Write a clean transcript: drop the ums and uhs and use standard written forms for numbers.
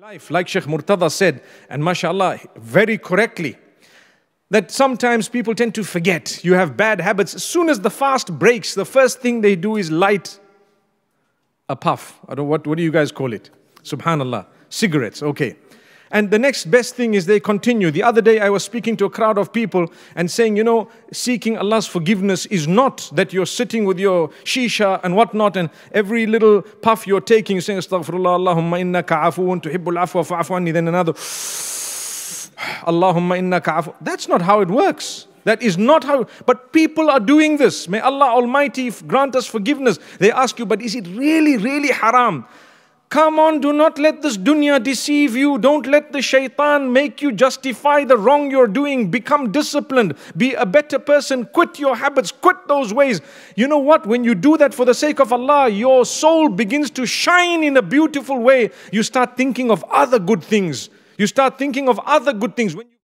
life, like Sheikh Murtada said, and mashallah, very correctly, that sometimes people tend to forget. You have bad habits. As soon as the fast breaks, the first thing they do is light a puff. I don't know, what do you guys call it? Subhanallah. Cigarettes, okay. And the next best thing is they continue. The other day I was speaking to a crowd of people and saying, seeking Allah's forgiveness is not that you're sitting with your shisha and whatnot, and every little puff you're taking, you're saying, Astaghfirullah, Allahumma innaka afuun tuhibbul afwa fa'afu anni, then another, Allahumma innaka afu. That's not how it works. That is not how, but people are doing this. May Allah Almighty grant us forgiveness. They ask you, but is it really, really haram? Come on, do not let this dunya deceive you. Don't let the shaitan make you justify the wrong you're doing. Become disciplined. Be a better person. Quit your habits. Quit those ways. You know what? When you do that for the sake of Allah, your soul begins to shine in a beautiful way. You start thinking of other good things. You start thinking of other good things.